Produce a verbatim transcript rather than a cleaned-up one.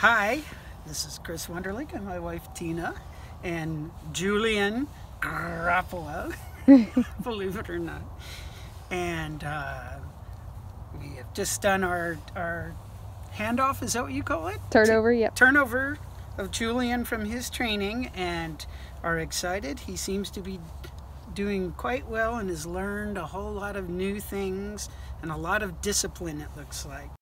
Hi, this is Chris Wunderlich and my wife Tina and Julian Garoppolo, believe it or not. And uh, we have just done our, our handoff, is that what you call it? Turnover, yep. Turnover of Julian from his training, and are excited. He seems to be doing quite well and has learned a whole lot of new things and a lot of discipline, it looks like.